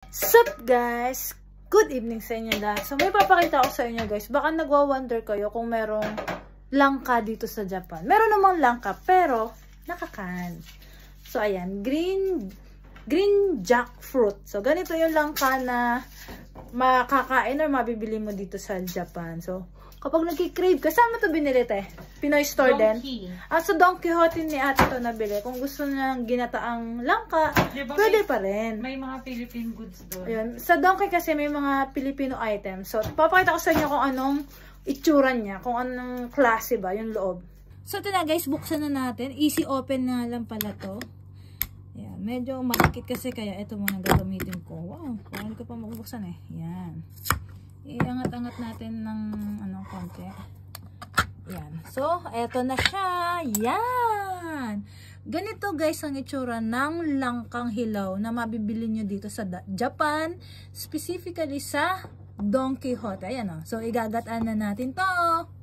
Sup guys? Good evening sa inyo lahat. So may papakita ko sa inyo guys. Baka nagwa-wonder kayo kung merong langka dito sa Japan. Meron namang langka pero nakakan. So ayan, green jackfruit. So ganito yung langka na makakain or mabibili mo dito sa Japan. So kapag nagki-crave ka, saan mo ito binili te? Pinoy store din? Sa Don Quixote ni ate ito nabili. Kung gusto niya ng ginataang langka, diba pwede pa rin. May mga Philippine goods doon. Ayun. Sa Don Quixote kasi may mga Filipino items. So, papakita ko sa inyo kung anong itsura niya. Kung anong klase ba, yung loob. So, ito na guys, buksan na natin. Easy open na lang pala to. Ayan. Medyo malakit kasi kaya ito muna gagamitin ko. Wow, parang hindi ko pa mabuksan eh. Ayan. Iangat-angat natin ng konti. Yan. So, eto na siya. Yan. Ganito guys ang itsura ng langkang hilaw na mabibili nyo dito sa Japan. Specifically sa Don Quixote. Ayan o. So, igagataan na natin to.